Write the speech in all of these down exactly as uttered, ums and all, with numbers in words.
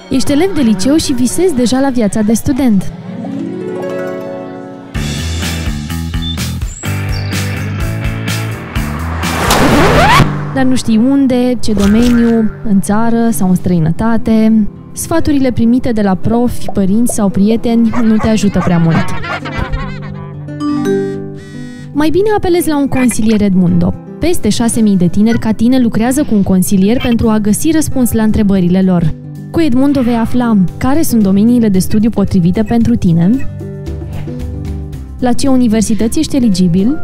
Ești elev de liceu și visezi deja la viața de student. Dar nu știi unde, ce domeniu, în țară sau în străinătate. Sfaturile primite de la profi, părinți sau prieteni nu te ajută prea mult. Mai bine apelezi la un consilier Edmundo. Peste șase mii de tineri ca tine lucrează cu un consilier pentru a găsi răspuns la întrebările lor. Cu Edmundo vei afla care sunt domeniile de studiu potrivite pentru tine, la ce universități ești eligibil,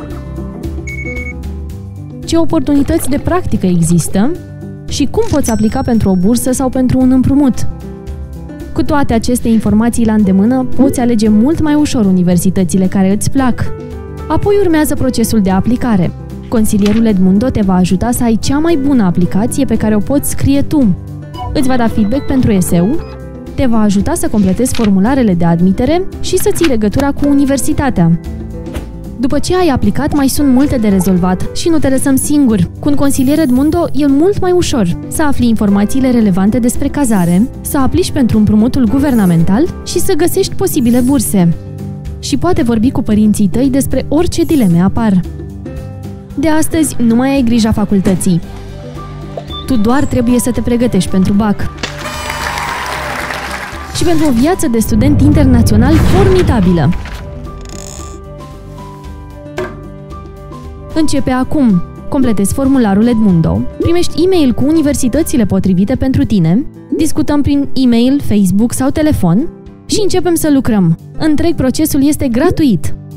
ce oportunități de practică există și cum poți aplica pentru o bursă sau pentru un împrumut. Cu toate aceste informații la îndemână, poți alege mult mai ușor universitățile care îți plac. Apoi urmează procesul de aplicare. Consilierul Edmundo te va ajuta să ai cea mai bună aplicație pe care o poți scrie tu. Îți va da feedback pentru eseu, te va ajuta să completezi formularele de admitere și să ții legătura cu universitatea. După ce ai aplicat, mai sunt multe de rezolvat și nu te lăsăm singur. Cu un consilier Edmundo e mult mai ușor să afli informațiile relevante despre cazare, să aplici pentru împrumutul guvernamental și să găsești posibile burse. Și poate vorbi cu părinții tăi despre orice dileme apar. De astăzi nu mai ai grija facultății. Tu doar trebuie să te pregătești pentru bac. Și pentru o viață de student internațional formidabilă. Începe acum. Completezi formularul Edmundo, primești e-mail cu universitățile potrivite pentru tine, discutăm prin e-mail, Facebook sau telefon și începem să lucrăm. Întreg procesul este gratuit.